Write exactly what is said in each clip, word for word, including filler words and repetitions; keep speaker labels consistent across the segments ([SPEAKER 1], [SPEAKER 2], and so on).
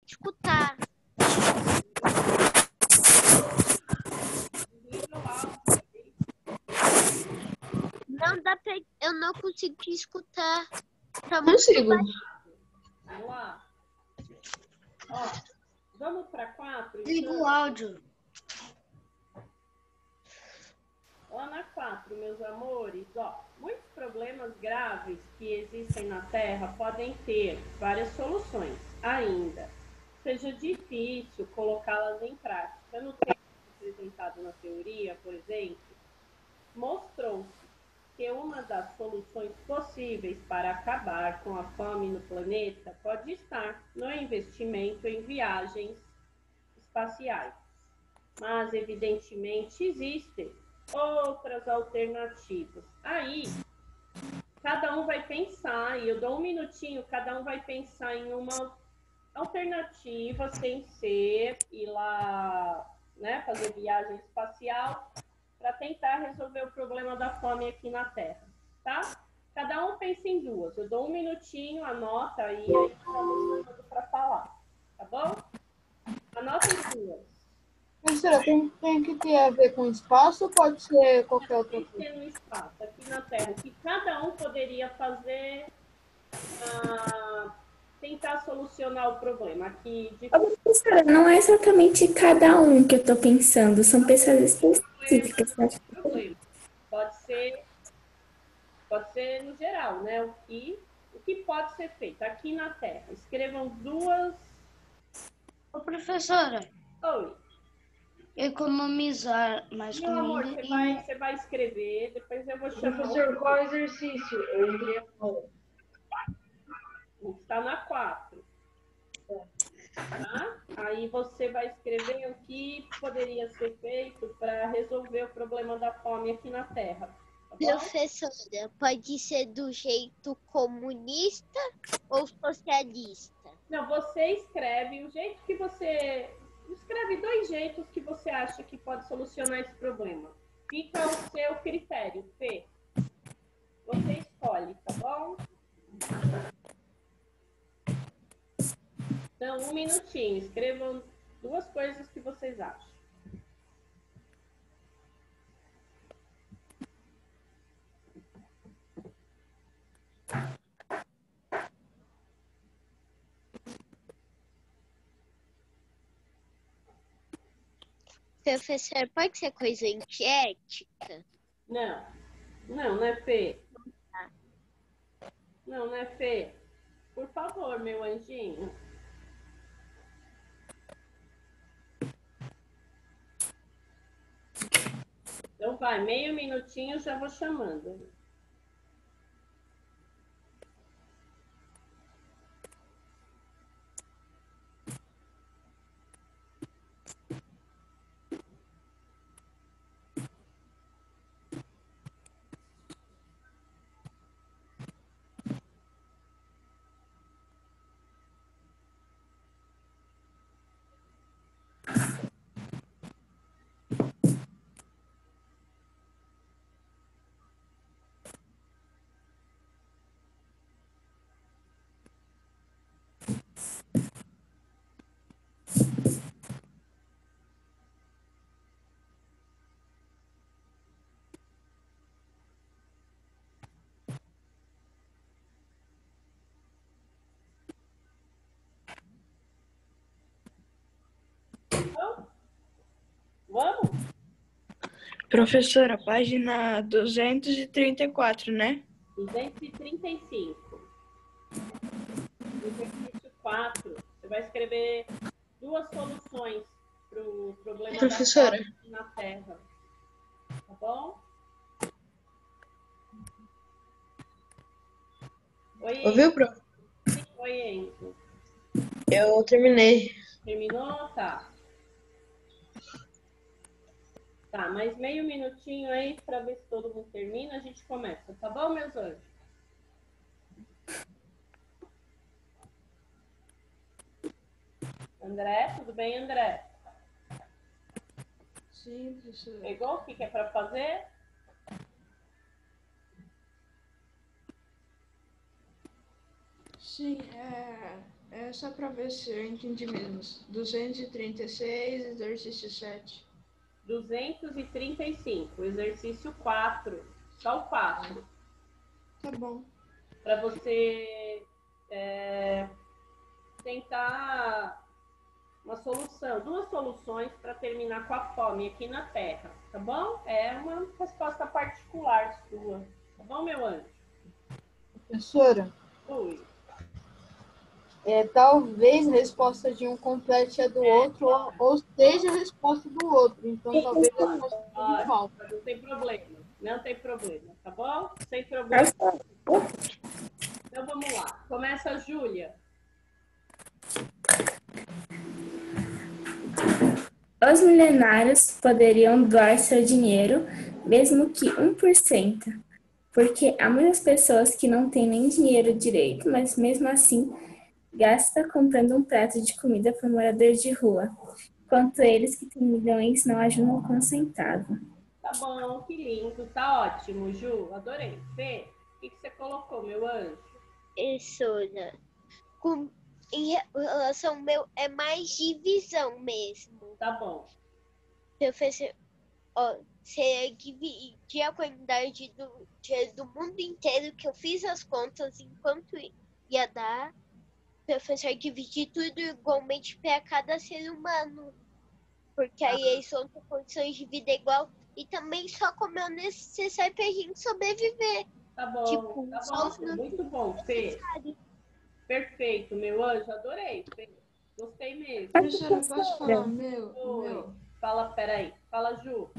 [SPEAKER 1] escutar. Não dá pra... Eu não consigo te escutar. Tá muito
[SPEAKER 2] Consigo.
[SPEAKER 1] baixo.
[SPEAKER 3] Vamos lá. Ó, vamos para quatro?
[SPEAKER 4] Liga
[SPEAKER 3] Então?
[SPEAKER 4] o áudio.
[SPEAKER 3] Lá na quatro, meus amores, ó, muitos problemas graves que existem na Terra podem ter várias soluções ainda. Seja difícil colocá-las em prática. No texto apresentado na teoria, por exemplo, mostrou-se que uma das soluções possíveis para acabar com a fome no planeta pode estar no investimento em viagens espaciais. Mas, evidentemente, existem outras alternativas. Aí, cada um vai pensar, e eu dou um minutinho, cada um vai pensar em uma alternativa sem ser ir lá, né, fazer viagem espacial para tentar resolver o problema da fome aqui na Terra, tá? Cada um pensa em duas. Eu dou um minutinho, anota aí, aí eu já vou chamando para falar, tá bom? Anota em duas.
[SPEAKER 2] Professora, tem, tem que ter a ver com espaço ou pode ser qualquer outra
[SPEAKER 3] Tem que
[SPEAKER 2] coisa?
[SPEAKER 3] ter no espaço, aqui na Terra, o que cada um poderia fazer para tentar solucionar o problema aqui de
[SPEAKER 5] Professora, não é exatamente cada um que eu estou pensando, são pessoas específicas. Né?
[SPEAKER 3] problema. Pode ser, pode ser no geral, né? O que, o que pode ser feito aqui na Terra. Escrevam duas.
[SPEAKER 4] Ô, professora,
[SPEAKER 3] Oi.
[SPEAKER 4] economizar mais
[SPEAKER 3] Meu amor,
[SPEAKER 4] comida
[SPEAKER 3] você
[SPEAKER 4] e...
[SPEAKER 3] vai, você vai escrever, depois eu vou chamar.
[SPEAKER 2] Professor, qual exercício? Eu iria falar.
[SPEAKER 3] Está na quatro. Tá? Aí você vai escrever o que poderia ser feito para resolver o problema da fome aqui na Terra. Tá bom?
[SPEAKER 1] Professora, pode ser do jeito comunista ou socialista?
[SPEAKER 3] Não, você escreve o jeito que você... Escreve dois jeitos que você acha que pode solucionar esse problema. Fica ao seu critério, Fê. Você escolhe, tá bom? Então, um minutinho. Escrevam duas coisas que vocês acham.
[SPEAKER 1] Professor, pode ser coisa antiética?
[SPEAKER 3] Não. Não, não é Fê. Não, não é Fê. Por favor, meu anjinho. Então vai, meio minutinho eu já vou chamando. Então, vamos?
[SPEAKER 6] Professora, página duzentos e trinta e quatro, né?
[SPEAKER 3] duzentos e trinta e cinco. Exercício quatro. Você vai escrever duas soluções para o problema
[SPEAKER 2] Professora.
[SPEAKER 3] da fome na Terra. Tá bom? Oi,
[SPEAKER 2] Ouviu, prof?
[SPEAKER 3] Sim, oi, Enzo.
[SPEAKER 2] Eu terminei.
[SPEAKER 3] Terminou? Tá. Tá, mais meio minutinho aí para ver se todo mundo termina. A gente começa, tá bom, meus anjos? André, tudo bem, André?
[SPEAKER 2] Sim, professora.
[SPEAKER 3] Pegou o que que é para fazer?
[SPEAKER 2] Sim, é, é
[SPEAKER 6] É só para ver se eu entendi mesmo. duzentos e trinta e seis, exercício sete.
[SPEAKER 3] duzentos e trinta e cinco, exercício quatro. Só o quatro.
[SPEAKER 6] Tá bom.
[SPEAKER 3] Para você é, tentar uma solução, duas soluções para terminar com a fome aqui na Terra, tá bom? É uma resposta particular sua, tá bom, meu anjo?
[SPEAKER 2] Professora,
[SPEAKER 3] Ui.
[SPEAKER 2] é, talvez a resposta de um complete a do outro, ou, ou seja a resposta do outro. Então, talvez a resposta de
[SPEAKER 3] Olha,
[SPEAKER 2] falta.
[SPEAKER 3] não tem problema, não tem problema, tá bom? Sem problema. Então vamos lá. Começa a Júlia.
[SPEAKER 5] Os milionários poderiam doar seu dinheiro, mesmo que um por cento, porque há muitas pessoas que não têm nem dinheiro direito, mas mesmo assim gasta comprando um prato de comida para morador de rua, enquanto eles que têm milhões não ajudam com um centavo.
[SPEAKER 3] Tá bom, que lindo, tá ótimo, Ju, adorei. Fê, o que, que você colocou, meu anjo?
[SPEAKER 1] Professora, com, em relação ao meu, é mais divisão mesmo.
[SPEAKER 3] Tá bom.
[SPEAKER 1] Professor, ó, você dividir a quantidade do dinheiro do mundo inteiro, que eu fiz as contas enquanto ia dar, professor, dividir tudo igualmente para cada ser humano. Porque aí eles vão ter condições de vida igual e também só como é o necessário pra gente sobreviver.
[SPEAKER 3] Tá bom,
[SPEAKER 1] Tipo,
[SPEAKER 3] tá
[SPEAKER 1] só os
[SPEAKER 3] bom, muito bom, Fê.
[SPEAKER 1] necessários.
[SPEAKER 3] Perfeito, meu anjo, adorei, Fê. Gostei mesmo.
[SPEAKER 6] Professora, posso falar o meu? O
[SPEAKER 3] Oi.
[SPEAKER 6] meu?
[SPEAKER 3] Fala, peraí, fala, Ju.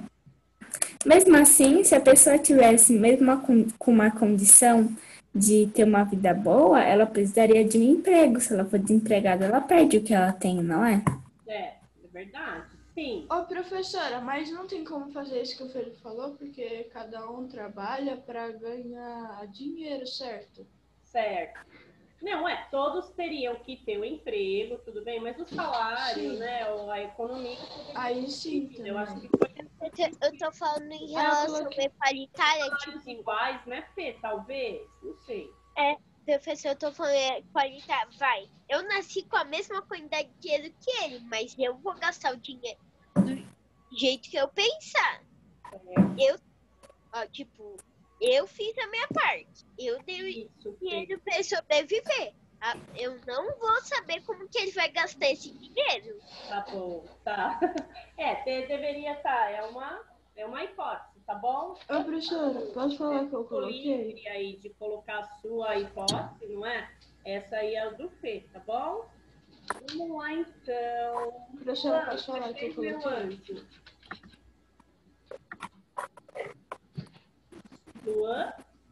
[SPEAKER 5] Mesmo assim, se a pessoa tivesse mesmo uma con- com uma condição de ter uma vida boa, ela precisaria de um emprego. Se ela for desempregada, ela perde o que ela tem, não é?
[SPEAKER 3] É, é verdade, sim.
[SPEAKER 6] Ô, professora, mas não tem como fazer isso que o Felipe falou, porque cada um trabalha para ganhar dinheiro, certo?
[SPEAKER 3] Certo. Não, é, todos teriam que ter um emprego, tudo bem, mas o salário,
[SPEAKER 6] Sim.
[SPEAKER 3] né, ou a econômica...
[SPEAKER 6] Aí sim,
[SPEAKER 3] Eu acho
[SPEAKER 6] também.
[SPEAKER 3] que foi
[SPEAKER 1] Eu tô, eu tô falando em
[SPEAKER 6] Ah, eu
[SPEAKER 1] relação
[SPEAKER 6] coloquei-
[SPEAKER 1] à paritária,
[SPEAKER 3] salários
[SPEAKER 1] tipo,
[SPEAKER 3] iguais, né, Fê? Talvez, não sei.
[SPEAKER 1] é, professor, eu tô falando é, paritária, vai. Eu nasci com a mesma quantidade de dinheiro que ele, mas eu vou gastar o dinheiro do jeito que eu pensar. Eu, ó, tipo, eu fiz a minha parte. Eu dei
[SPEAKER 3] Isso, Fê.
[SPEAKER 1] dinheiro pra ele sobreviver. Ah, eu não vou saber como que ele vai gastar esse dinheiro.
[SPEAKER 3] Tá bom, tá. É, te- deveria estar, é uma, é uma hipótese, tá bom?
[SPEAKER 6] Ô, professora, posso falar que eu
[SPEAKER 3] Tô livre
[SPEAKER 6] coloquei?
[SPEAKER 3] aí de colocar a sua hipótese, não é? Essa aí é a do Fê, tá bom? Vamos lá, então.
[SPEAKER 6] Professora,
[SPEAKER 3] Luan,
[SPEAKER 6] posso falar que eu
[SPEAKER 3] você meu
[SPEAKER 6] coloquei?
[SPEAKER 3] anjo. Luan?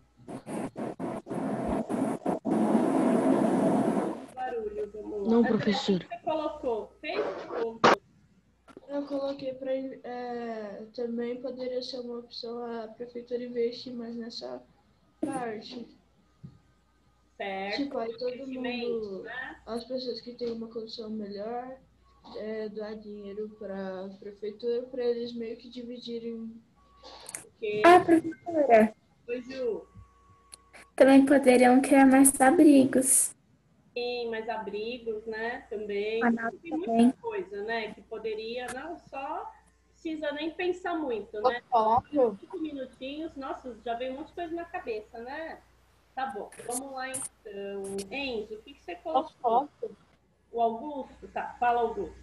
[SPEAKER 3] Barulho, vamos lá.
[SPEAKER 7] Não,
[SPEAKER 3] André,
[SPEAKER 7] professora.
[SPEAKER 3] o que você colocou? Fez ou
[SPEAKER 6] Eu coloquei para é, também poderia ser uma opção a prefeitura investir mais nessa parte.
[SPEAKER 3] certo?
[SPEAKER 6] Tipo, aí todo
[SPEAKER 3] Investimentos,
[SPEAKER 6] mundo,
[SPEAKER 3] né?
[SPEAKER 6] as pessoas que têm uma condição melhor, é, doar dinheiro para a prefeitura para eles meio que dividirem.
[SPEAKER 3] Porque,
[SPEAKER 5] Ah, professora,
[SPEAKER 3] Oi, Ju,
[SPEAKER 5] também poderiam criar mais abrigos.
[SPEAKER 3] tem mais abrigos, né? Também.
[SPEAKER 5] Manaus
[SPEAKER 3] Tem
[SPEAKER 5] também.
[SPEAKER 3] muita coisa, né? Que poderia, não só precisa nem pensar muito, né?
[SPEAKER 2] Posso falar, Ju?
[SPEAKER 3] Cinco minutinhos, nossa, já veio um monte de coisa na cabeça, né? Tá bom, vamos lá então. Enzo, o que, que você colocou?
[SPEAKER 2] Posso falar? Ju?
[SPEAKER 3] O Augusto? Tá, fala, Augusto.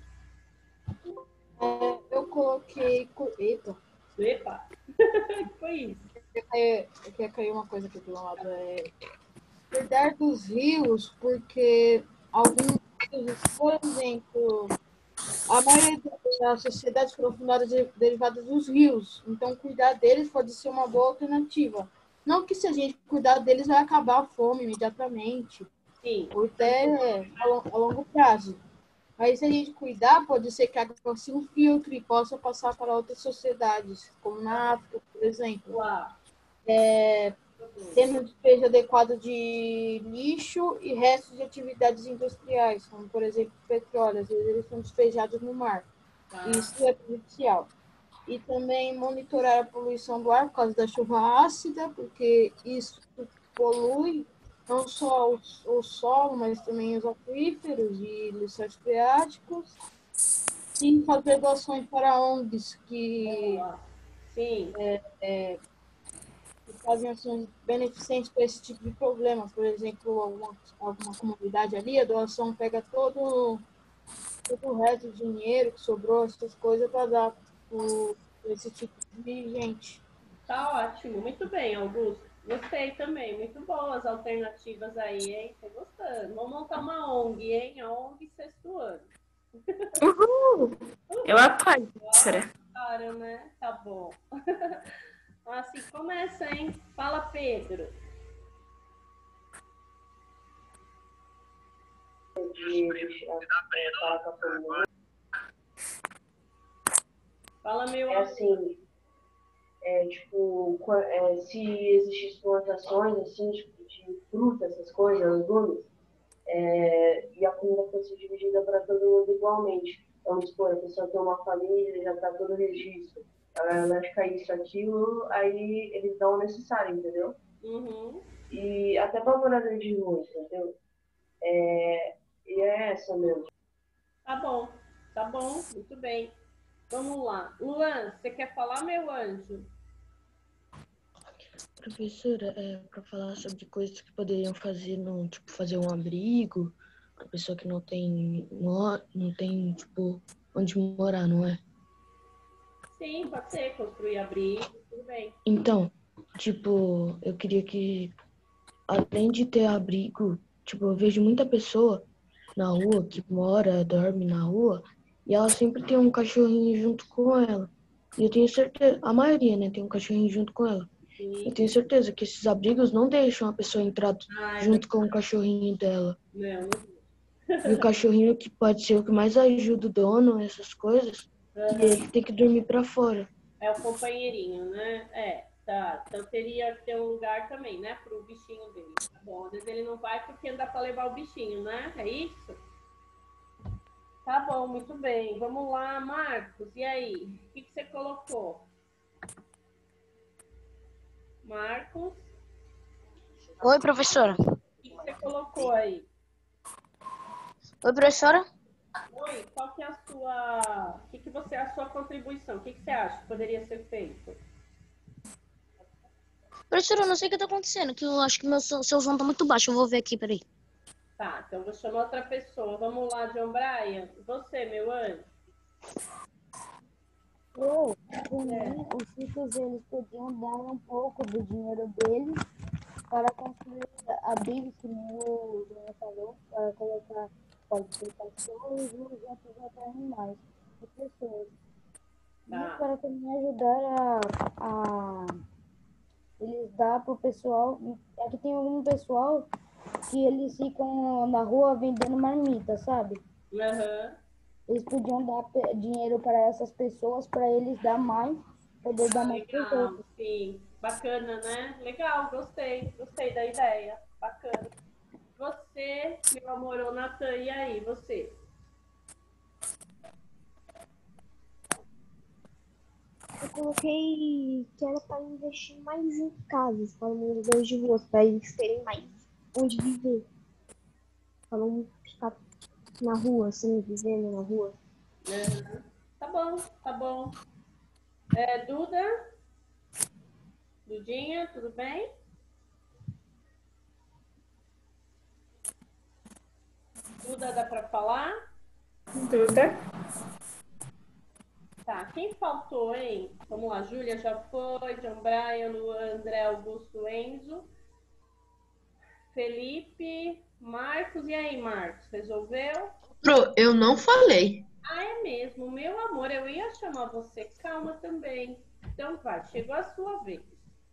[SPEAKER 2] É, eu coloquei... cu- Eita,
[SPEAKER 3] Epa! Foi isso.
[SPEAKER 2] é, que caiu uma coisa aqui do lado. É cuidar dos rios, porque alguns rios, por exemplo, a maioria das sociedades foram fundadas de- derivadas dos rios. Então, cuidar deles pode ser uma boa alternativa. Não que se a gente cuidar deles vai acabar a fome imediatamente,
[SPEAKER 3] Sim,
[SPEAKER 2] ou até a, lo- a longo prazo. Mas se a gente cuidar, pode ser que a água se infiltre e possa passar para outras sociedades, como na África, por exemplo.
[SPEAKER 3] lá.
[SPEAKER 2] Tendo um despejo adequado de lixo e restos de atividades industriais, como, por exemplo, petróleo. Às vezes eles são despejados no mar.
[SPEAKER 3] Tá.
[SPEAKER 2] Isso é prejudicial. E também monitorar a poluição do ar por causa da chuva ácida, porque isso polui não só o, o solo, mas também os aquíferos e lençóis freáticos. E fazer doações para O N Gs que,
[SPEAKER 3] Boa. Sim.
[SPEAKER 2] que fazem ações beneficentes para esse tipo de problema. Por exemplo, alguma, alguma comunidade ali, a doação pega todo, todo o resto do dinheiro que sobrou, essas coisas, para dar para esse tipo de gente.
[SPEAKER 3] Tá ótimo. Muito bem, Augusto. Gostei também. Muito boas alternativas aí, hein? Tô gostando. Vamos montar uma O N G, hein? A O N G sexto ano.
[SPEAKER 5] Uhul! Eu apoio, professora.
[SPEAKER 3] Claro, né? Tá bom. Assim começa, hein? Fala, Pedro. Fala, meu
[SPEAKER 7] É assim, é, tipo, qua- é, se existissem plantações, assim, tipo, de fruta, essas coisas, legumes, é, e a comida fosse dividida para todo mundo igualmente. Vamos supor, a pessoa tem uma família, já está todo registro. Ela vai ficar isso, aquilo, aí eles dão o necessário, entendeu?
[SPEAKER 3] Uhum.
[SPEAKER 7] E até para morador de rua, entendeu? É, e é essa mesmo.
[SPEAKER 3] Tá bom, tá bom, muito bem. Vamos lá. Luan, você quer falar, meu anjo?
[SPEAKER 8] Professora, é para falar sobre coisas que poderiam fazer, no, tipo, fazer um abrigo, a pessoa que não tem, não, não tem, tipo, onde morar, não é?
[SPEAKER 3] Sim, pode ser, construir abrigo, tudo bem.
[SPEAKER 8] Então, tipo, eu queria que, além de ter abrigo, tipo, eu vejo muita pessoa na rua que mora, dorme na rua, e ela sempre tem um cachorrinho junto com ela. E eu tenho certeza, a maioria, né, tem um cachorrinho junto com ela.
[SPEAKER 3] Sim.
[SPEAKER 8] Eu tenho certeza que esses abrigos não deixam a pessoa entrar
[SPEAKER 3] Ah, é
[SPEAKER 8] junto com o cachorrinho dela.
[SPEAKER 3] Não, não.
[SPEAKER 8] E o cachorrinho que pode ser o que mais ajuda o dono, essas coisas,
[SPEAKER 3] Uhum.
[SPEAKER 8] e ele tem que dormir pra fora.
[SPEAKER 3] É o companheirinho, né? É, tá. Então teria que ter um lugar também, né? Pro bichinho dele. Tá bom. Às vezes ele não vai porque não dá pra levar o bichinho, né? É isso? Tá bom, muito bem. Vamos lá, Marcos. E aí? O que, que você colocou? Marcos,
[SPEAKER 4] Oi, professora.
[SPEAKER 3] o que, que você colocou aí?
[SPEAKER 4] Oi, professora.
[SPEAKER 3] Oi, qual que é a sua... O que, que você... A sua contribuição? O que, que você acha que poderia ser feito?
[SPEAKER 4] Professora, eu não sei o que tá acontecendo, que eu acho que meu seu seu som tá muito baixo. Eu vou ver aqui, peraí.
[SPEAKER 3] Tá, então vou chamar outra pessoa. Vamos lá, John Brian. Você, meu anjo.
[SPEAKER 9] Eu, por mim, os ricos eles podiam dar um pouco do dinheiro deles para construir abrigos, que nem o João falou, para colocar, pode ser cachorros e outros até animais e pessoas.
[SPEAKER 3] Tá.
[SPEAKER 9] E para também ajudar a, a eles dar para o pessoal. Aqui tem algum pessoal que eles ficam na rua vendendo marmita, sabe?
[SPEAKER 3] Uhum.
[SPEAKER 9] Eles podiam dar pe- dinheiro para essas pessoas, para eles dar mais, poder dar mais para os
[SPEAKER 3] Legal,
[SPEAKER 9] outros.
[SPEAKER 3] sim. Bacana, né? Legal, gostei. Gostei da ideia. Bacana. Você, meu amor, ô Natan, e aí, você?
[SPEAKER 10] Eu coloquei que era para investir mais em casas para moradores de rua, para eles terem mais onde viver. Para não ficar na rua, assim, vivendo na rua.
[SPEAKER 3] Uhum. Tá bom, tá bom. É, Duda? Dudinha, tudo bem? Duda, dá para falar?
[SPEAKER 5] Duda?
[SPEAKER 3] Tá, quem faltou, hein? Vamos lá, Júlia já foi, John Brian, Luan, André, Augusto, Enzo, Felipe, Marcos. E aí, Marcos, resolveu?
[SPEAKER 11] Pro, eu não falei.
[SPEAKER 3] Ah, é mesmo, meu amor, eu ia chamar você. Calma também. Então vai, chegou a sua vez.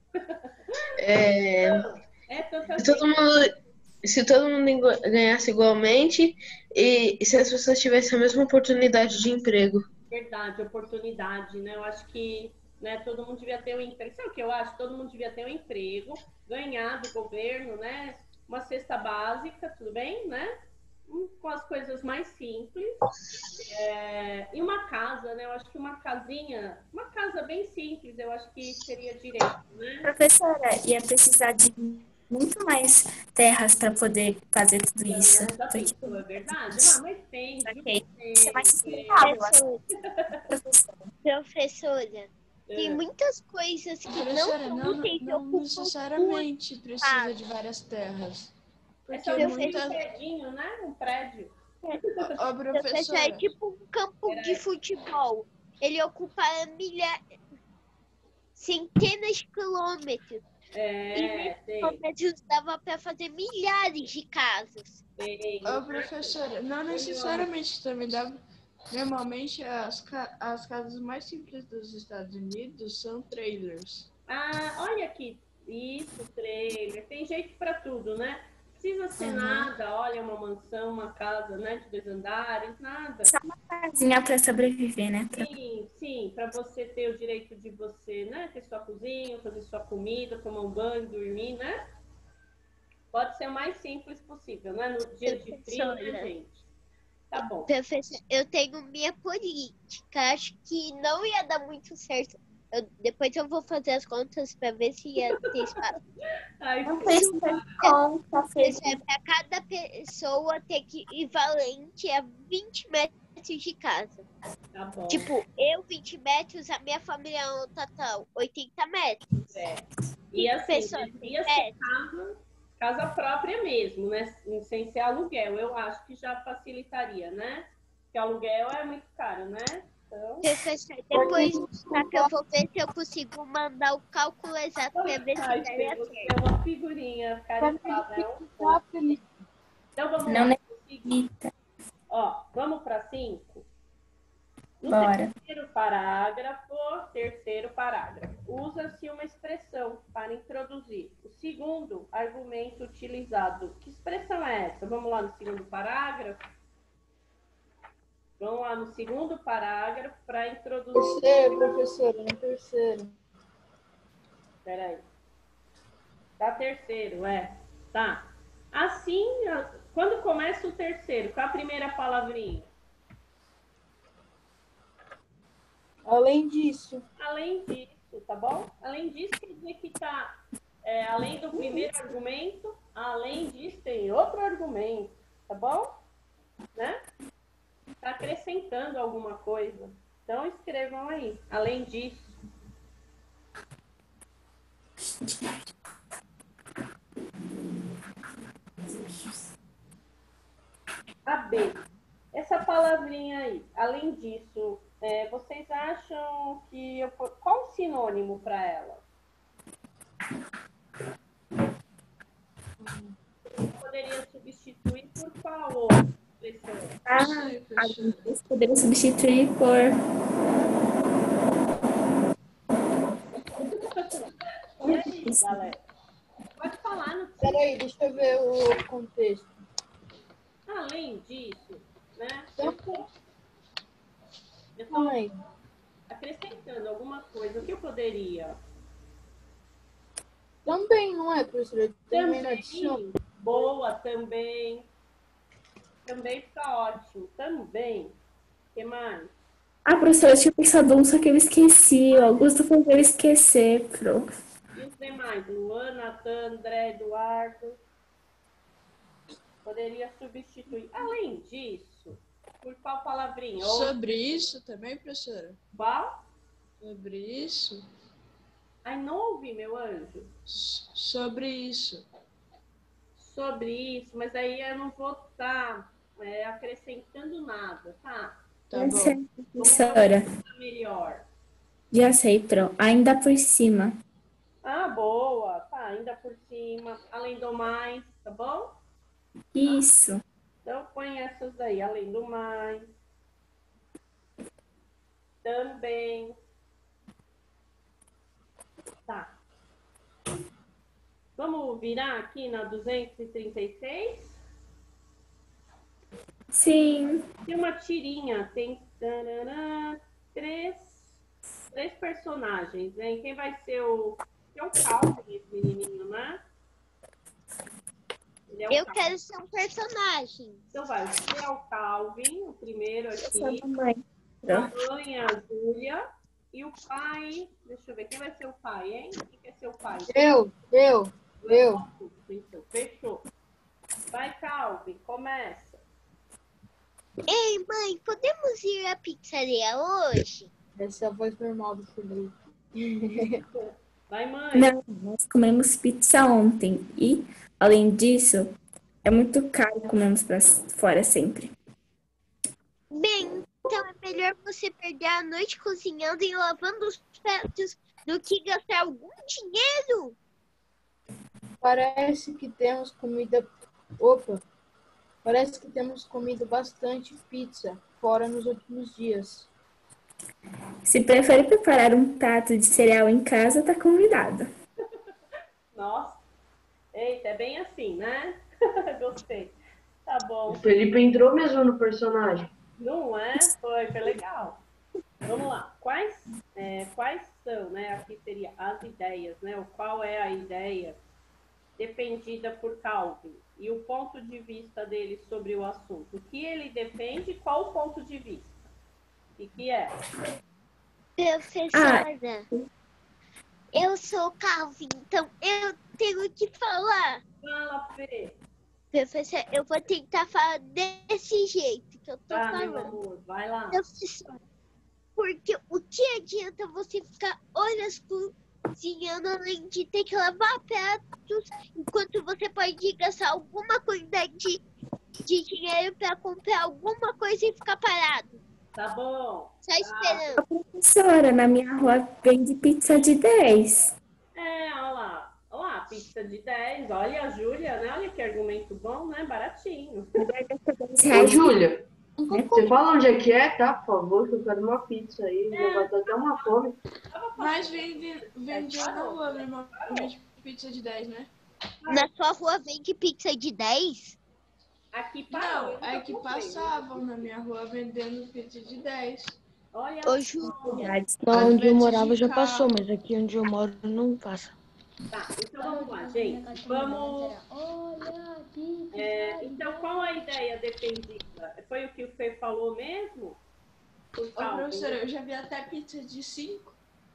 [SPEAKER 11] É,
[SPEAKER 3] É tanta
[SPEAKER 11] se todo mundo, se todo mundo igu- ganhasse igualmente e, e se as pessoas tivessem a mesma oportunidade de emprego.
[SPEAKER 3] Verdade, oportunidade, né? Eu acho que, né, todo mundo devia ter um emprego. Sabe o que eu acho? Todo mundo devia ter um emprego, ganhar do governo, né? Uma cesta básica, tudo bem, né? Hum, Com as coisas mais simples. É, e uma casa, né? Eu acho que uma casinha, uma casa bem simples, eu acho que seria direito, né?
[SPEAKER 5] Professora, ia precisar de muito mais terras para poder fazer tudo isso.
[SPEAKER 3] Já
[SPEAKER 5] Porque
[SPEAKER 3] pensou, é verdade? Ah, mas tem, viu?
[SPEAKER 5] Ok.
[SPEAKER 3] Tem,
[SPEAKER 5] Isso é mais
[SPEAKER 3] tem.
[SPEAKER 5] sustentável, assim,
[SPEAKER 1] Professora, professora, tem
[SPEAKER 3] É.
[SPEAKER 1] muitas coisas que não
[SPEAKER 6] Professora,
[SPEAKER 1] são
[SPEAKER 6] não,
[SPEAKER 1] úteis e
[SPEAKER 6] não
[SPEAKER 1] ocupam
[SPEAKER 6] necessariamente precisa
[SPEAKER 1] espaço.
[SPEAKER 6] de várias terras.
[SPEAKER 3] É
[SPEAKER 6] Porque
[SPEAKER 3] só
[SPEAKER 1] Eu
[SPEAKER 3] construir
[SPEAKER 6] muita.
[SPEAKER 3] um predinho, né? Um prédio.
[SPEAKER 6] Ó,
[SPEAKER 1] Professora, é
[SPEAKER 6] professora,
[SPEAKER 1] tipo um campo de futebol. Ele ocupa milha... centenas de quilômetros. E
[SPEAKER 3] É,
[SPEAKER 1] nesses
[SPEAKER 3] tem,
[SPEAKER 1] quilômetros dava para fazer milhares de casas.
[SPEAKER 3] tem.
[SPEAKER 6] ó, professora, não necessariamente também dá. Normalmente as, ca- as casas mais simples dos Estados Unidos são trailers.
[SPEAKER 3] Ah, olha aqui. Isso, trailer. Tem jeito pra tudo, né? Precisa ser
[SPEAKER 6] Uhum.
[SPEAKER 3] nada. Olha, uma mansão, uma casa, né? De dois andares, nada.
[SPEAKER 5] só uma casinha para sobreviver, né? Pra-
[SPEAKER 3] Sim, sim, para você ter o direito de você, né, ter sua cozinha, fazer sua comida, tomar um banho, dormir, né? Pode ser o mais simples possível, né? No dia de frio, né,
[SPEAKER 1] Professora.
[SPEAKER 3] gente? Tá bom.
[SPEAKER 1] Professor, eu tenho minha política. Acho que não ia dar muito certo. Eu- depois eu vou fazer as contas para ver se ia ter espaço.
[SPEAKER 3] Ai,
[SPEAKER 5] Não precisa de conta,
[SPEAKER 1] Isso é
[SPEAKER 5] Felipe.
[SPEAKER 1] para cada pessoa ter que equivalente a vinte metros de casa.
[SPEAKER 3] tá bom.
[SPEAKER 1] Tipo, eu vinte metros, a minha família no total oitenta metros.
[SPEAKER 3] É. E assim,
[SPEAKER 1] Pessoa,
[SPEAKER 3] devia
[SPEAKER 1] tem
[SPEAKER 3] ser casa, casa própria mesmo, né? Sem ser aluguel. Eu acho que já facilitaria, né? Porque aluguel é muito caro, né? Então.
[SPEAKER 1] Professor, depois tá, que eu vou ver se eu consigo mandar o cálculo exato para ver se
[SPEAKER 3] Ai,
[SPEAKER 1] daria
[SPEAKER 3] Fê, você
[SPEAKER 1] certo.
[SPEAKER 3] é uma figurinha caretada, é um pouco.
[SPEAKER 2] Só, Felipe.
[SPEAKER 3] Então vamos
[SPEAKER 5] Não
[SPEAKER 3] lá. Seguinte,
[SPEAKER 5] necessita.
[SPEAKER 3] ó, vamos para cinco. No
[SPEAKER 5] Bora.
[SPEAKER 3] terceiro parágrafo, terceiro parágrafo, usa-se uma expressão para introduzir o segundo argumento utilizado. Que expressão é essa? Vamos lá no segundo parágrafo. Vamos lá no segundo parágrafo para introduzir.
[SPEAKER 2] Terceiro, professora, no terceiro.
[SPEAKER 3] Espera aí. Tá terceiro, é. Tá. Assim, quando começa o terceiro, com a primeira palavrinha?
[SPEAKER 2] Além disso,
[SPEAKER 3] Além disso, tá bom? Além disso, quer dizer que tá, é, além do primeiro argumento, além disso tem outro argumento, tá bom? Né? Tá acrescentando alguma coisa. Então escrevam aí, além disso. A B. Essa palavrinha aí, além disso, é, vocês acham que eu qual o sinônimo para ela? Eu poderia substituir por qual outra expressão?
[SPEAKER 5] Ah,
[SPEAKER 6] sei, professora.
[SPEAKER 5] alguns poderia substituir por.
[SPEAKER 3] E aí, galera? Pode falar no
[SPEAKER 2] Peraí, deixa eu ver o contexto.
[SPEAKER 3] além disso, né?
[SPEAKER 2] Então,
[SPEAKER 3] Eu tô, eu tô
[SPEAKER 2] calma aí.
[SPEAKER 3] acrescentando alguma coisa. O que eu poderia?
[SPEAKER 2] Também, não é, professora? Também não adiciona.
[SPEAKER 3] Também. Boa, também. Também fica ótimo. Também. O que mais?
[SPEAKER 5] Ah, professora, eu tinha pensado um, só que eu esqueci. O Augusto fez eu esquecer, pro.
[SPEAKER 3] E os demais? Luan, Natan, André, Eduardo. Poderia substituir. Além disso, por qual palavrinha? Ou
[SPEAKER 6] Sobre isso também, professora?
[SPEAKER 3] qual?
[SPEAKER 6] Sobre isso?
[SPEAKER 3] Ai, não ouvi, meu anjo.
[SPEAKER 6] S- Sobre isso.
[SPEAKER 3] Sobre isso, mas aí eu não vou estar é, acrescentando nada, tá?
[SPEAKER 6] Tá bom.
[SPEAKER 5] Essa é a
[SPEAKER 3] Vamos
[SPEAKER 5] professora.
[SPEAKER 3] fazer melhor.
[SPEAKER 5] Já sei, pro. Ainda por cima.
[SPEAKER 3] Ah, boa. Tá, ainda por cima. Além do mais, tá bom?
[SPEAKER 5] Isso.
[SPEAKER 3] Então põe essas daí. Além do mais. Também. Tá. Vamos virar aqui na duzentos e trinta e seis?
[SPEAKER 5] Sim.
[SPEAKER 3] Tem uma tirinha. Tem tarará, três, três personagens, hein? Quem vai ser o... É o Calvin, esse menininho, né? Ele é o
[SPEAKER 1] Eu
[SPEAKER 3] Calvin.
[SPEAKER 1] quero ser um personagem.
[SPEAKER 3] Então vai, você é o Calvin, o primeiro
[SPEAKER 5] Eu
[SPEAKER 3] aqui.
[SPEAKER 5] sou a mamãe.
[SPEAKER 3] A mãe é a Júlia. E o pai, deixa eu ver, quem vai ser o pai, hein? Quem quer ser o pai?
[SPEAKER 2] Eu, eu. Eu.
[SPEAKER 3] Então, fechou. Vai, Calvin, começa.
[SPEAKER 1] Ei, mãe, podemos ir à pizzaria hoje?
[SPEAKER 2] Essa é a voz normal do Felipe.
[SPEAKER 3] Vai, mãe.
[SPEAKER 5] Não, nós comemos pizza ontem e, além disso, é muito caro comermos pra fora sempre.
[SPEAKER 1] Bem, então é melhor você perder a noite cozinhando e lavando os pratos do que gastar algum dinheiro.
[SPEAKER 2] Parece que temos comida. Opa! Parece que temos comido bastante pizza fora nos últimos dias.
[SPEAKER 5] Se preferir preparar um prato de cereal em casa, tá convidado.
[SPEAKER 3] Nossa. Eita, é bem assim, né? Gostei. Tá bom.
[SPEAKER 7] O Felipe entrou mesmo no personagem.
[SPEAKER 3] Não é? Foi, foi legal. Vamos lá. Quais, é, quais são, né? Aqui seria as ideias, né? O qual é a ideia defendida por Calvin e o ponto de vista dele sobre o assunto. O que ele defende e qual o ponto de vista? O que é?
[SPEAKER 1] Professora, eu sou o Calvin, então eu tenho que falar.
[SPEAKER 3] Fala, Fê.
[SPEAKER 1] Professor, eu vou tentar falar desse jeito que eu tô
[SPEAKER 3] Ah,
[SPEAKER 1] falando.
[SPEAKER 3] meu amor, vai lá.
[SPEAKER 1] Professor, porque o que adianta você ficar horas cozinhando além de ter que lavar pratos, enquanto você pode gastar alguma quantidade de, de dinheiro para comprar alguma coisa e ficar parado?
[SPEAKER 3] Tá bom.
[SPEAKER 1] Só esperando.
[SPEAKER 5] Professora, na minha rua vende pizza de dez.
[SPEAKER 3] É, olha lá. Olha lá, pizza de dez. Olha a Júlia, né? Olha que argumento bom, né? Baratinho.
[SPEAKER 7] Ô, Júlia, você fala onde é que é, tá? Por favor, que eu quero uma pizza aí. Já bateu até uma fome.
[SPEAKER 6] Mas vende, vende na rua mesmo. Vende pizza de dez, né?
[SPEAKER 1] Na sua rua vende pizza de dez?
[SPEAKER 3] Aqui
[SPEAKER 6] Não, é que passavam na minha rua vendendo pizza de dez.
[SPEAKER 3] Olha.
[SPEAKER 1] Ô, Júlia.
[SPEAKER 8] Lá onde eu
[SPEAKER 6] vezes
[SPEAKER 8] morava
[SPEAKER 6] de
[SPEAKER 8] já
[SPEAKER 6] carro.
[SPEAKER 8] passou, mas aqui onde eu moro não passa.
[SPEAKER 3] Tá, então vamos lá, gente. Vamos. É, então, qual a ideia defendida? Foi o que o Fê falou mesmo? Por
[SPEAKER 6] Ô,
[SPEAKER 3] Calvin?
[SPEAKER 6] professora, eu já vi até pizza de cinco.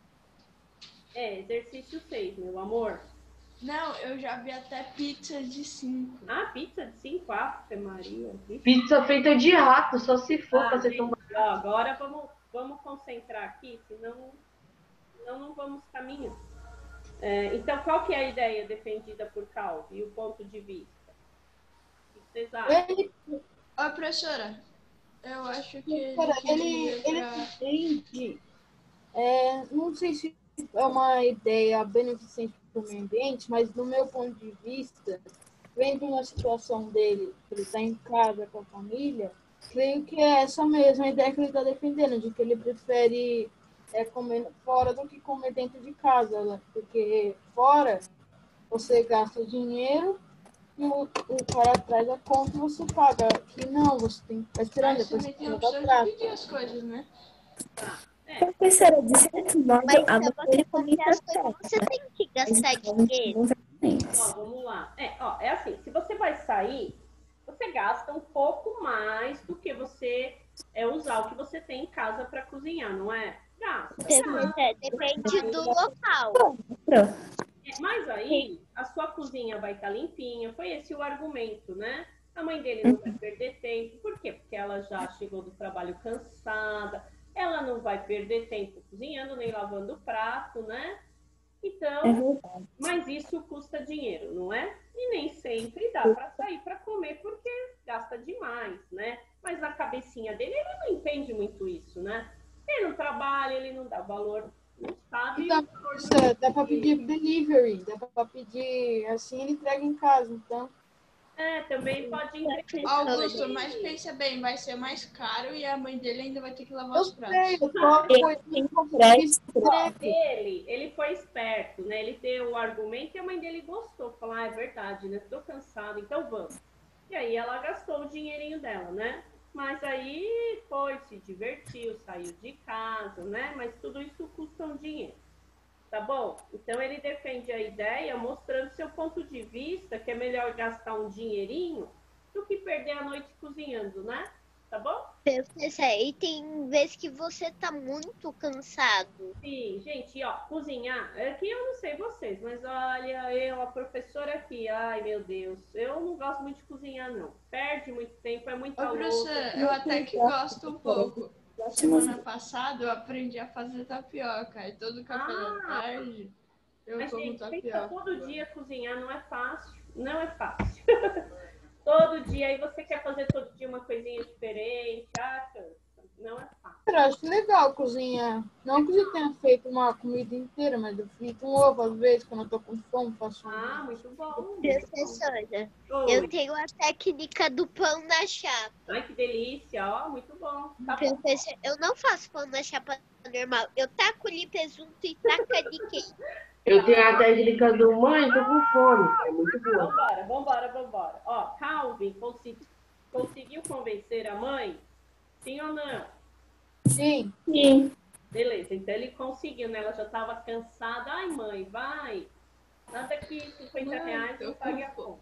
[SPEAKER 3] É, exercício seis, meu amor.
[SPEAKER 6] Não, eu já vi até pizza de cinco.
[SPEAKER 3] Ah, pizza de cinco, Ave Maria.
[SPEAKER 7] Pizza feita de rato, só se for
[SPEAKER 3] Ah,
[SPEAKER 7] pra ser
[SPEAKER 3] gente,
[SPEAKER 7] tão
[SPEAKER 3] ó, agora vamos, vamos concentrar aqui, senão, senão não vamos caminhar. É, então, qual que é a ideia defendida por Calvin e o ponto de vista? O que vocês acham?
[SPEAKER 2] Ele,
[SPEAKER 6] Ô, professora, eu acho que ele
[SPEAKER 2] cara, ele,
[SPEAKER 6] queria
[SPEAKER 2] ele
[SPEAKER 6] pra...
[SPEAKER 2] entende. É, não sei se é uma ideia beneficente para o meio ambiente, mas no meu ponto de vista, vendo uma situação dele, que ele está em casa com a família, creio que é essa mesma ideia que ele está defendendo, de que ele prefere é, comer fora do que comer dentro de casa, né? Porque fora você gasta dinheiro e o, o cara traz a conta e você paga. Aqui não, você tem que ficar esperando,
[SPEAKER 6] Mas
[SPEAKER 2] depois
[SPEAKER 6] também
[SPEAKER 2] você
[SPEAKER 6] tem a
[SPEAKER 2] paga
[SPEAKER 6] opção de
[SPEAKER 2] prato.
[SPEAKER 6] pedir as coisas, né?
[SPEAKER 5] Professora, de certo modo,
[SPEAKER 1] Mas
[SPEAKER 5] a
[SPEAKER 1] pra
[SPEAKER 5] mãe
[SPEAKER 1] você
[SPEAKER 5] dele
[SPEAKER 1] comprar as coisas, você tem que gastar dinheiro.
[SPEAKER 3] Ó, vamos lá. É, ó, é assim, se você vai sair, você gasta um pouco mais do que você é, usar o que você tem em casa para cozinhar, não é? Gasta.
[SPEAKER 1] Depende, depende do local.
[SPEAKER 3] É, mas aí, a sua cozinha vai estar limpinha. Foi esse o argumento, né? A mãe dele não vai perder tempo. Por quê? Porque ela já chegou do trabalho cansada. Ela não vai perder tempo cozinhando, nem lavando o prato, né? Então, mas isso custa dinheiro, não é? E nem sempre dá para sair para comer porque gasta demais, né? Mas na cabecinha dele, ele não entende muito isso, né? Ele não trabalha, ele não dá valor, não sabe.
[SPEAKER 2] Então, professora, dá para pedir delivery, dá para pedir assim, ele entrega em casa, então.
[SPEAKER 3] É, também pode entregar.
[SPEAKER 6] Augusto, mas pensa bem, vai ser mais caro e a mãe dele ainda vai ter que lavar
[SPEAKER 2] Eu
[SPEAKER 6] os pratos.
[SPEAKER 2] sei, eu tô
[SPEAKER 3] Ele, ele foi esperto, né? Ele deu o argumento e a mãe dele gostou. Falou, ah, é verdade, né? Tô cansado, então vamos. E aí ela gastou o dinheirinho dela, né? Mas aí foi, se divertiu, saiu de casa, né? Mas tudo isso custa um dinheiro. Tá bom? Então ele defende a ideia mostrando seu ponto de vista, que é melhor gastar um dinheirinho do que perder a noite cozinhando, né? tá bom?
[SPEAKER 1] Professor, e tem vezes que você tá muito cansado.
[SPEAKER 3] Sim, gente, ó, cozinhar, aqui eu não sei vocês, mas olha, eu, a professora aqui, ai meu Deus, eu não gosto muito de cozinhar, não. Perde muito tempo, é muita
[SPEAKER 6] Ô, professor,
[SPEAKER 3] louça.
[SPEAKER 6] eu até que gosto um pouco. Semana passada eu aprendi a fazer tapioca. E todo café da
[SPEAKER 3] Ah,
[SPEAKER 6] tarde eu
[SPEAKER 3] mas,
[SPEAKER 6] como
[SPEAKER 3] gente, pensa
[SPEAKER 6] tapioca.
[SPEAKER 3] todo dia cozinhar, não é fácil, não é fácil. Todo dia, aí você quer fazer todo dia uma coisinha diferente, ah, cansa, não é fácil.
[SPEAKER 2] Eu acho legal cozinhar. Não que eu tenha feito uma comida inteira, mas eu frito um ovo às vezes, quando eu tô com fome, faço um.
[SPEAKER 3] Ah, muito bom.
[SPEAKER 1] Professora,
[SPEAKER 3] Oi.
[SPEAKER 1] eu tenho a técnica do pão na chapa.
[SPEAKER 3] Ai, que delícia, ó, muito bom. Tá bom.
[SPEAKER 1] Professor, eu não faço pão na chapa normal. Eu taco ali presunto e taca de queijo.
[SPEAKER 7] Eu tenho a técnica do mãe, tô com fome. É muito boa.
[SPEAKER 3] Vambora, vambora, vambora. Ó, Calvin consegui, conseguiu convencer a mãe? Sim ou não?
[SPEAKER 2] Sim.
[SPEAKER 5] Sim.
[SPEAKER 3] Beleza, então ele conseguiu, né? Ela já estava cansada. Ai, mãe, vai. Nada que cinquenta reais não pague a conta.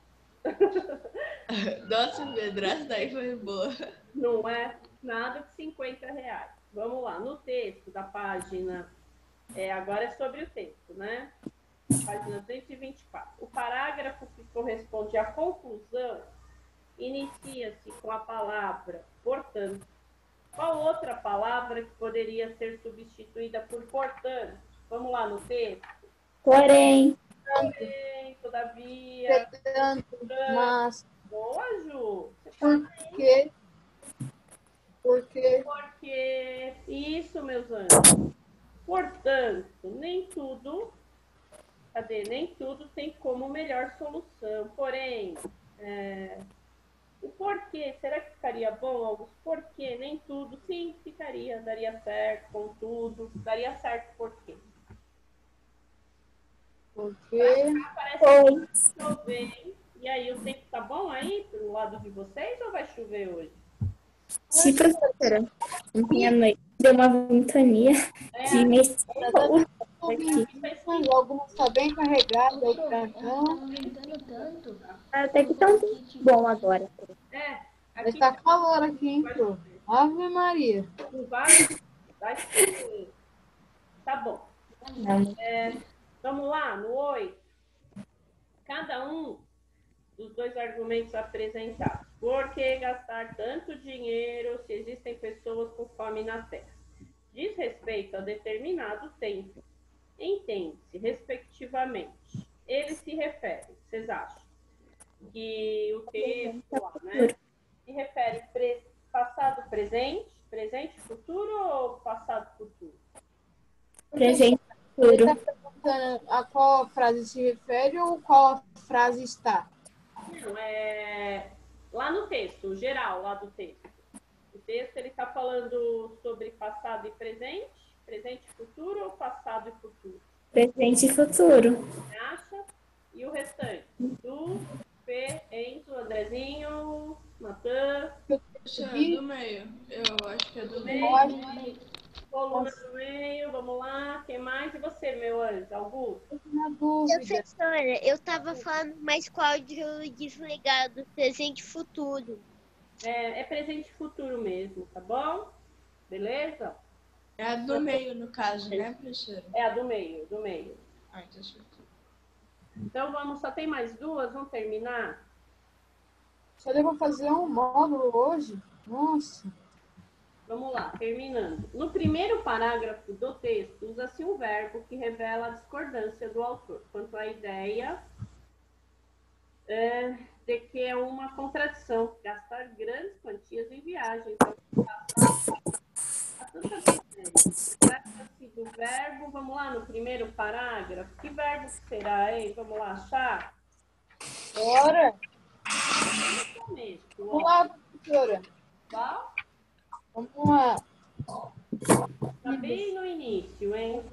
[SPEAKER 6] Nossa, Pedro, essa daí foi boa.
[SPEAKER 3] Não é nada de cinquenta reais. Vamos lá, no texto da página, é, agora é sobre o texto, né? Página duzentos e vinte e quatro. O parágrafo que corresponde à conclusão inicia-se com a palavra portanto. Qual outra palavra que poderia ser substituída por portanto? Vamos lá no texto.
[SPEAKER 5] Porém.
[SPEAKER 3] Porém, todavia.
[SPEAKER 2] Portanto, mas.
[SPEAKER 3] Boa, Ju.
[SPEAKER 2] Por quê? Porque.
[SPEAKER 3] Porque. Isso, meus anjos. Portanto, nem tudo. Cadê? Nem tudo tem como melhor solução. Porém, é, o porquê, será que ficaria bom, Augusto? Porquê? Nem tudo. Sim, ficaria. Daria certo com tudo. Daria certo por quê?
[SPEAKER 2] Porque.
[SPEAKER 3] Parece que chover. E aí, o tempo tá bom aí, pro lado de vocês, ou vai chover hoje?
[SPEAKER 5] Sim, professora. Ontem à noite deu uma ventania
[SPEAKER 3] É,
[SPEAKER 5] que me
[SPEAKER 2] aqui. Algumas está bem carregada, outra não.
[SPEAKER 9] Tá aumentando tanto.
[SPEAKER 5] Até que tá um tempo bom agora.
[SPEAKER 3] É.
[SPEAKER 2] Mas tá calor aqui, hein, pô? Ave Maria.
[SPEAKER 3] Não vai? Vai sim. Tá bom. É, vamos lá, no oito. Cada um dos dois argumentos apresentados. Por que gastar tanto dinheiro se existem pessoas com fome na Terra? Diz respeito a determinado tempo. Entende-se, respectivamente. Ele se refere, vocês acham? Que o texto lá, né? Se refere pre passado, presente, presente, futuro ou passado, futuro?
[SPEAKER 5] Presente,
[SPEAKER 2] Ele
[SPEAKER 5] futuro.
[SPEAKER 2] está perguntando a qual frase se refere ou qual frase está?
[SPEAKER 3] Não, é lá no texto, geral, lá do texto. O texto, ele está falando sobre passado e presente, presente e futuro ou passado e futuro?
[SPEAKER 5] Presente e futuro.
[SPEAKER 3] Você acha? E o restante? Du, Fê, Enzo, Andrezinho, Natan.
[SPEAKER 6] Do meio. Eu acho que é do meio.
[SPEAKER 3] Coluna do meio, vamos lá. Quem mais? E você, meu anjo? Augusto?
[SPEAKER 2] Na dúvida.
[SPEAKER 1] Professora, eu tava falando mais com o áudio desligado, presente e futuro.
[SPEAKER 3] É, é presente e futuro mesmo, tá bom? Beleza?
[SPEAKER 6] É a do meio, no caso, né, professora?
[SPEAKER 3] É a do meio, do meio.
[SPEAKER 6] Ah, então certo.
[SPEAKER 3] Então vamos, só tem mais duas, vamos terminar?
[SPEAKER 2] Só deu pra fazer um módulo hoje? Nossa.
[SPEAKER 3] Vamos lá, terminando. No primeiro parágrafo do texto, usa-se um verbo que revela a discordância do autor quanto à ideia é, de que é uma contradição gastar grandes quantias em viagens. Trata-se do verbo, vamos lá, no primeiro parágrafo. Que verbo que será, hein? Vamos lá achar?
[SPEAKER 2] Bora. Vamos lá, professora.
[SPEAKER 3] Qual?
[SPEAKER 2] Vamos lá.
[SPEAKER 3] Tá bem no início, hein?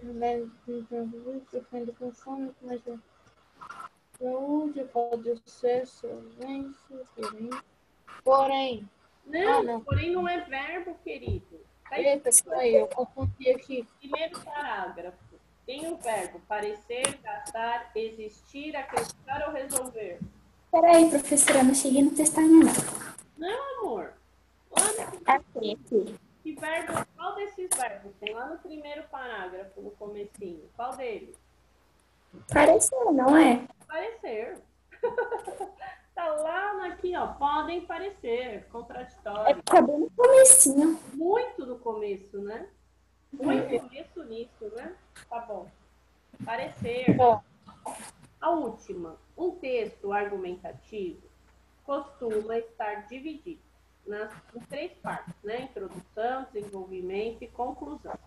[SPEAKER 2] Saúde pode ser solvência, porém. Porém.
[SPEAKER 3] Não,
[SPEAKER 2] Ah, não.
[SPEAKER 3] porém não é verbo, querido. Tá
[SPEAKER 2] Eita, aí, eu confundi aqui.
[SPEAKER 3] Primeiro parágrafo. Tem o verbo parecer, gastar, existir, acreditar ou resolver.
[SPEAKER 5] Peraí, professora, não cheguei no texto ainda.
[SPEAKER 3] Não, amor. Lá no...
[SPEAKER 5] Aqui, aqui.
[SPEAKER 3] Que verbo, qual desses verbos tem lá no primeiro parágrafo, no comecinho? Qual deles?
[SPEAKER 5] Pareceu, não é?
[SPEAKER 3] Parecer. Tá lá aqui, ó. Podem parecer. Contraditório.
[SPEAKER 5] Tá bem no comecinho.
[SPEAKER 3] Muito no começo, né? Muito começo nisso, né? Tá bom. Parecer. A última. Um texto argumentativo costuma estar dividido nas em três partes, né? Introdução, desenvolvimento e conclusão.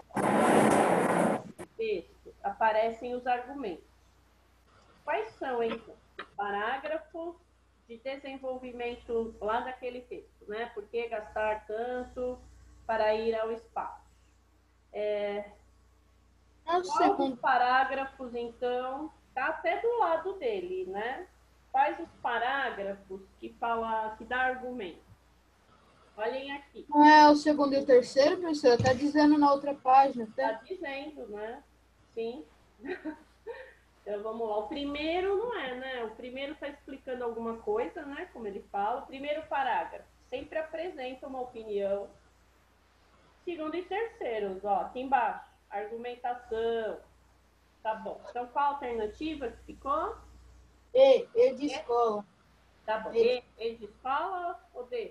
[SPEAKER 3] No texto aparecem os argumentos. Quais são, então? Parágrafos de desenvolvimento lá daquele texto, né? Por que gastar tanto para ir ao espaço? É... Quais os parágrafos, então, tá até do lado dele, né? Quais os parágrafos que fala, que dá argumento? Olhem aqui.
[SPEAKER 2] Não é o segundo e o terceiro, professora? Tá dizendo na outra página.
[SPEAKER 3] Tá dizendo, né? Sim. Então, vamos lá. O primeiro não é, né? O primeiro está explicando alguma coisa, né? Como ele fala. O primeiro parágrafo sempre apresenta uma opinião. Segundo e terceiro, ó, aqui embaixo. Argumentação. Tá bom. Então, qual a alternativa que ficou?
[SPEAKER 2] E, E de escola.
[SPEAKER 3] Tá bom. E, e de escola ou D?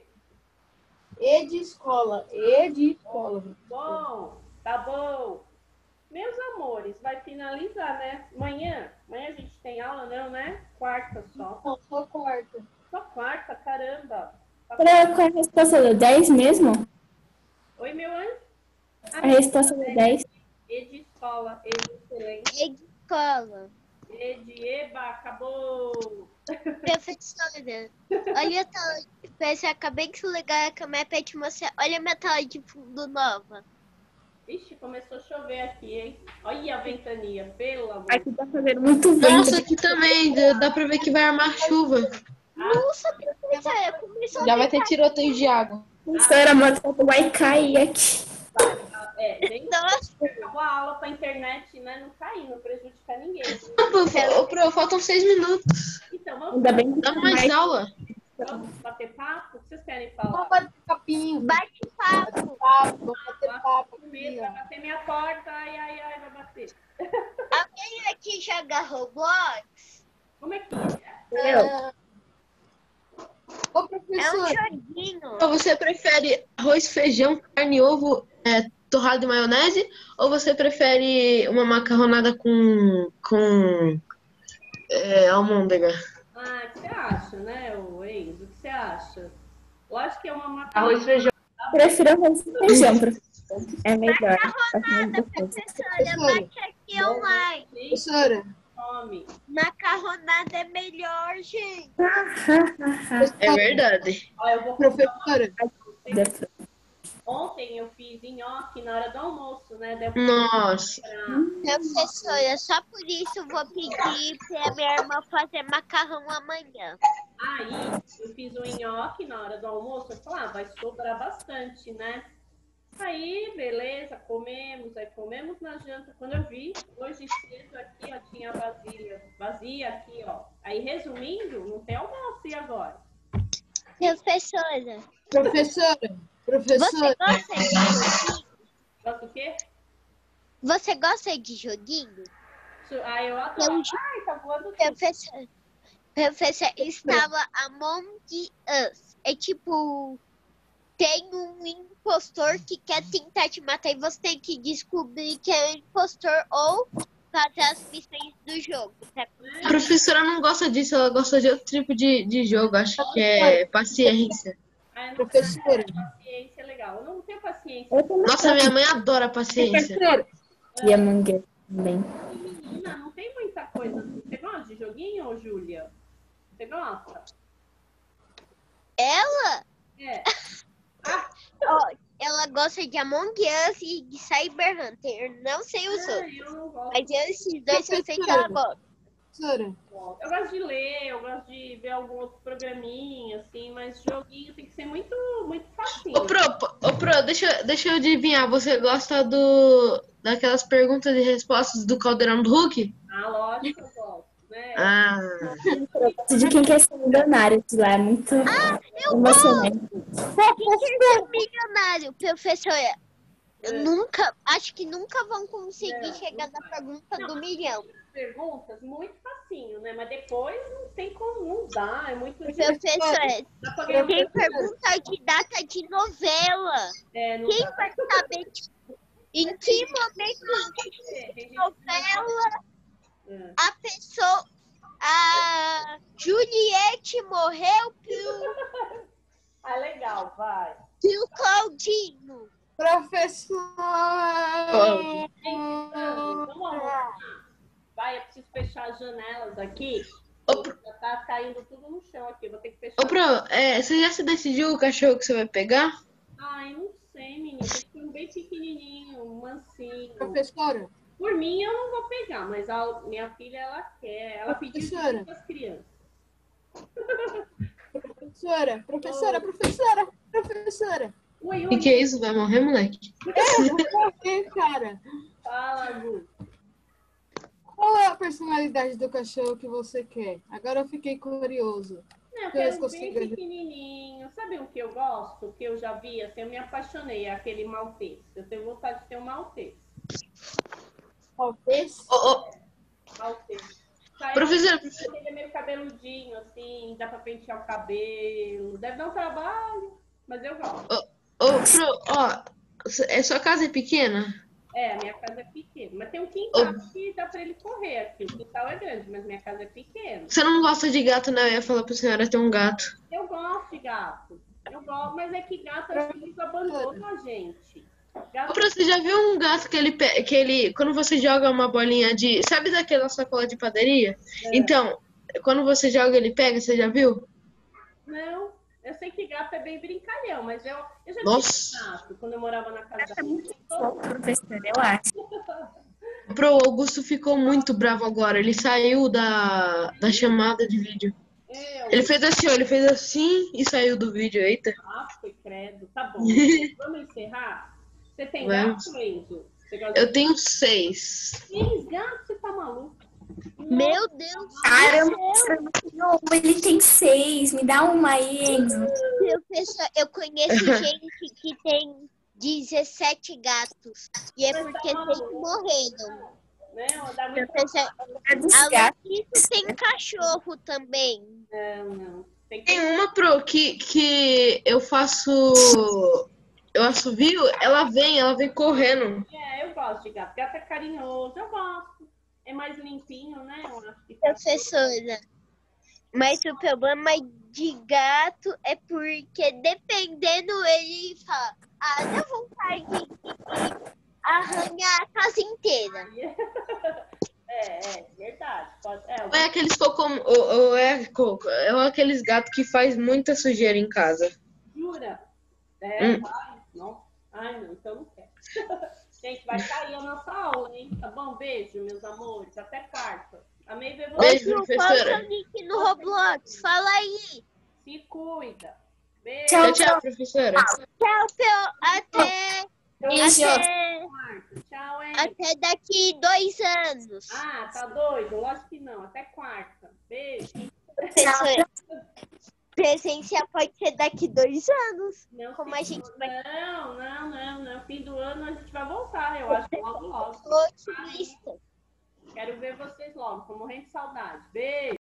[SPEAKER 2] E de escola. E de escola.
[SPEAKER 3] Bom, tá bom. Meus amores, vai finalizar, né? Amanhã, amanhã a gente tem aula, não, né? Quarta só.
[SPEAKER 2] Não, só quarta.
[SPEAKER 3] Só quarta, caramba. Tá
[SPEAKER 5] Pra, qual é a resposta do dez mesmo?
[SPEAKER 3] Oi, meu anjo?
[SPEAKER 5] A resposta do dez.
[SPEAKER 3] E de escola, E de excelência.
[SPEAKER 1] E de escola.
[SPEAKER 3] E de eba, acabou.
[SPEAKER 1] Professora, olha a tela de peça, acabei de ligar a câmera pra te mostrar. Olha a minha tela de fundo nova.
[SPEAKER 3] Ixi, começou a chover aqui, hein? Olha a ventania, pelo amor.
[SPEAKER 5] Aqui tá fazendo muito vento.
[SPEAKER 11] Nossa, aqui também. Dá dá pra ver que vai armar chuva.
[SPEAKER 1] Nossa, professora, começou
[SPEAKER 11] Já
[SPEAKER 1] a
[SPEAKER 11] vai ter tiroteio de água.
[SPEAKER 5] Professora, a moto vai cair aqui.
[SPEAKER 3] É, nem
[SPEAKER 1] Nossa.
[SPEAKER 3] acabou a aula pra internet, né? Não cair, não prejudicar ninguém.
[SPEAKER 11] Ô, pro, faltam seis minutos.
[SPEAKER 3] Então, vamos,
[SPEAKER 5] Ainda bem que
[SPEAKER 11] Dá mais aula.
[SPEAKER 3] vamos bater papo? O que vocês querem
[SPEAKER 2] Vamos
[SPEAKER 3] falar?
[SPEAKER 2] bater papinho.
[SPEAKER 1] bate papo.
[SPEAKER 2] Papo, vamos bater papo.
[SPEAKER 3] Primeiro vai bater minha porta, ai, ai, ai, vai bater.
[SPEAKER 1] Alguém aqui joga Roblox?
[SPEAKER 3] Como é que
[SPEAKER 2] É... Ô,
[SPEAKER 1] É um
[SPEAKER 2] professor,
[SPEAKER 1] joguinho.
[SPEAKER 11] Então, você prefere arroz, feijão, carne, ovo, é, torrado e maionese? Ou você prefere uma macarronada com, com é, almôndega?
[SPEAKER 3] Ah, o que você acha, né, o Enzo? O que você acha? Eu acho que é uma macarrão.
[SPEAKER 7] Arroz, feijão.
[SPEAKER 5] Prefiro arroz e feijão, professor. É melhor.
[SPEAKER 1] Macarronada, professora, bate aqui online.
[SPEAKER 2] professora.
[SPEAKER 3] Come.
[SPEAKER 1] Macarronada é melhor, gente.
[SPEAKER 11] É verdade.
[SPEAKER 3] Ó, eu vou
[SPEAKER 2] Professora,
[SPEAKER 3] Ontem eu fiz nhoque na hora do almoço, né? Deu
[SPEAKER 11] Nossa.
[SPEAKER 3] pra...
[SPEAKER 1] Professora, só por isso eu vou pedir pra minha irmã fazer macarrão amanhã.
[SPEAKER 3] Aí eu fiz o nhoque na hora do almoço. Eu falei, ah, vai sobrar bastante, né? Aí, beleza, comemos, aí comemos na janta. Quando eu vi, hoje cedo aqui, ó, tinha a vasilha vazia aqui, ó. Aí, resumindo, não tem almoço, e agora?
[SPEAKER 1] Professora,
[SPEAKER 2] professora,
[SPEAKER 1] você
[SPEAKER 2] professora.
[SPEAKER 1] gosta de joguinho?
[SPEAKER 3] Gosta o quê?
[SPEAKER 1] Você gosta de joguinho?
[SPEAKER 3] Su- Ah, eu adoro.
[SPEAKER 1] Eu-
[SPEAKER 3] Ai, tá voando tudo.
[SPEAKER 1] Professor, professor, estava Among Us. É tipo, tem um impostor que quer tentar te matar e você tem que descobrir que é o impostor ou fazer as missões do jogo. Tá?
[SPEAKER 11] A professora não gosta disso, ela gosta de outro tipo de, de jogo. Acho que é paciência.
[SPEAKER 3] Ah, eu não
[SPEAKER 2] Professora.
[SPEAKER 3] tenho paciência, é legal. Eu não tenho paciência.
[SPEAKER 5] Eu também
[SPEAKER 11] Nossa, minha mãe adora paciência.
[SPEAKER 2] Professora,
[SPEAKER 5] e a mangueira também.
[SPEAKER 3] Menina, não tem muita coisa. Você gosta de joguinho, ô Júlia? Você gosta?
[SPEAKER 1] Ela,
[SPEAKER 3] É.
[SPEAKER 1] ó, ela gosta de Among Us e de Cyber Hunter. Não sei os
[SPEAKER 3] Ah,
[SPEAKER 1] outros.
[SPEAKER 3] eu não gosto.
[SPEAKER 1] Mas esses dois eu sei que ela gosta.
[SPEAKER 2] professora.
[SPEAKER 3] Eu gosto de ler, eu gosto de ver algum outro programinha, assim, mas joguinho tem que ser muito, muito facinho.
[SPEAKER 11] Ô, Pro, ô, Pro deixa, deixa eu adivinhar. Você gosta do, daquelas perguntas e respostas do Caldeirão do Hulk?
[SPEAKER 3] Ah, lógico, eu gosto. né?
[SPEAKER 11] Ah,
[SPEAKER 5] De quem quer ser milionário de lá, é muito emocionante.
[SPEAKER 1] Quem quer ser milionário, professora? Eu nunca, acho que nunca vão conseguir chegar na pergunta do milhão.
[SPEAKER 3] Perguntas muito facinho, né? Mas depois não tem como, não dá, é muito
[SPEAKER 1] Professora, quem pergunta de data de novela?
[SPEAKER 3] É, não
[SPEAKER 1] Quem
[SPEAKER 3] dá.
[SPEAKER 1] vai saber tipo, em que momento de novela
[SPEAKER 3] É.
[SPEAKER 1] a pessoa, a Juliette morreu pro,
[SPEAKER 3] Ah, legal, vai.
[SPEAKER 1] pro Claudinho?
[SPEAKER 2] Professor!
[SPEAKER 3] Vamos arrumar. Vai, eu preciso fechar as janelas aqui.
[SPEAKER 11] Ô, pro-
[SPEAKER 3] Já tá caindo tudo no chão aqui, vou ter que fechar.
[SPEAKER 11] ô, Pro, é, você já se decidiu o cachorro que você vai pegar?
[SPEAKER 3] Ai, não sei, menina. Tem que ser um bem pequenininho, um mansinho.
[SPEAKER 2] Professora,
[SPEAKER 3] Por mim, eu não vou pegar, mas a minha filha, ela quer. Ela pediu
[SPEAKER 2] Professora.
[SPEAKER 3] para as crianças.
[SPEAKER 2] professora, professora, professora, professora.
[SPEAKER 3] Oi,
[SPEAKER 11] O que,
[SPEAKER 3] oi,
[SPEAKER 11] que é isso? Vai morrer, moleque?
[SPEAKER 2] Ei, cara,
[SPEAKER 3] fala, Gu.
[SPEAKER 2] qual é a personalidade do cachorro que você quer? Agora eu fiquei curioso.
[SPEAKER 3] Não, eu
[SPEAKER 2] Deixa eu ver se
[SPEAKER 3] quero bem
[SPEAKER 2] consigo-
[SPEAKER 3] pequenininho. Sabe o que eu gosto? O que eu já vi, assim, eu me apaixonei, é aquele maltês. Eu tenho vontade de ter um maltês.
[SPEAKER 2] Talvez.
[SPEAKER 11] Ô, ô,
[SPEAKER 3] Maltês. Sai,
[SPEAKER 11] professora,
[SPEAKER 3] ele é meio cabeludinho, assim, dá pra pentear o cabelo. Deve dar um trabalho, mas eu gosto.
[SPEAKER 11] ô, Pro, ó, é sua casa é pequena?
[SPEAKER 3] É, a minha casa é pequena. Mas tem um quintal que dá pra ele correr aqui. O quintal é grande, mas minha casa é pequena.
[SPEAKER 11] Você não gosta de gato, né? Eu ia falar pra senhora ter um gato.
[SPEAKER 3] Eu gosto de gato. Eu gosto, mas é que gato acho que eles abandonam a gente.
[SPEAKER 11] Ô,
[SPEAKER 3] Gato
[SPEAKER 11] Pro, você já viu um gato que ele, pe- que ele, quando você joga uma bolinha de, sabe daquela sacola de padaria?
[SPEAKER 3] É.
[SPEAKER 11] Então, quando você joga ele pega, você já viu?
[SPEAKER 3] não. Eu sei que gato é bem brincalhão, mas eu, eu já
[SPEAKER 11] Nossa.
[SPEAKER 3] tive gato quando eu morava na casa da
[SPEAKER 5] É
[SPEAKER 3] minha
[SPEAKER 5] muito fofo, professora, eu acho.
[SPEAKER 11] Pro, o Augusto ficou muito bravo agora. Ele saiu da, da chamada de vídeo.
[SPEAKER 3] Eu,
[SPEAKER 11] Ele fez assim, ó, ele fez assim e saiu do vídeo, eita.
[SPEAKER 3] ah, foi credo. Tá bom. Vamos encerrar? Você tem
[SPEAKER 11] Vamos.
[SPEAKER 3] gato, Enzo? Você gosta
[SPEAKER 11] Eu tenho seis.
[SPEAKER 3] de seis gatos? Você tá maluco?
[SPEAKER 1] Meu Deus,
[SPEAKER 5] Caramba, não, ele tem seis. Me dá uma aí, Enzo.
[SPEAKER 1] professor, eu conheço gente que tem dezessete gatos. E é
[SPEAKER 3] Mas
[SPEAKER 1] porque
[SPEAKER 3] tá
[SPEAKER 1] seis
[SPEAKER 3] maluco.
[SPEAKER 1] morreram.
[SPEAKER 3] Né? Dá muito
[SPEAKER 1] Professor,
[SPEAKER 5] É dos
[SPEAKER 1] a
[SPEAKER 5] gatos.
[SPEAKER 1] Letícia tem cachorro também.
[SPEAKER 3] Não, não. Tem que
[SPEAKER 11] Tem uma, Pro, que, que eu faço. Eu assovio, ela vem, ela vem correndo.
[SPEAKER 3] É, eu gosto de gato. Gato é carinhoso, eu gosto. É mais limpinho, né? Eu acho que
[SPEAKER 1] Professora, mas o problema de gato é porque dependendo ele fala, ah, dá vontade de arranhar a casa inteira.
[SPEAKER 3] É, é, verdade. Pode, é,
[SPEAKER 11] Ou é aqueles cocô, ou, ou é, coco, ou é aqueles gatos que faz muita sujeira em casa.
[SPEAKER 3] jura? É,
[SPEAKER 11] Hum.
[SPEAKER 3] ai, não. Ai, não, então não quero. Gente, vai cair a nossa aula, hein? Tá bom? Beijo, meus amores. Até quarta. Amei ver vocês.
[SPEAKER 11] Beijo,
[SPEAKER 1] Ô, Ju, qual que é
[SPEAKER 11] professora.
[SPEAKER 1] o link no Roblox? Fala aí.
[SPEAKER 3] Se cuida. Beijo.
[SPEAKER 11] Tchau, tchau, professora.
[SPEAKER 1] Tchau, Pel. Até,
[SPEAKER 5] Beijo.
[SPEAKER 1] até,
[SPEAKER 3] Quarta. Tchau, hein?
[SPEAKER 1] até daqui dois anos.
[SPEAKER 3] Ah, tá doido? Lógico que não. Até quarta. Beijo.
[SPEAKER 1] Professora, presencial pode ser daqui dois anos.
[SPEAKER 3] Não,
[SPEAKER 1] Como
[SPEAKER 3] fim
[SPEAKER 1] a gente
[SPEAKER 3] do-
[SPEAKER 1] vai
[SPEAKER 3] não, não, não, não. Fim do ano a gente vai voltar, eu acho, logo, logo.
[SPEAKER 1] ser otimista.
[SPEAKER 3] Quero ver vocês logo. Tô morrendo de saudade. Beijo.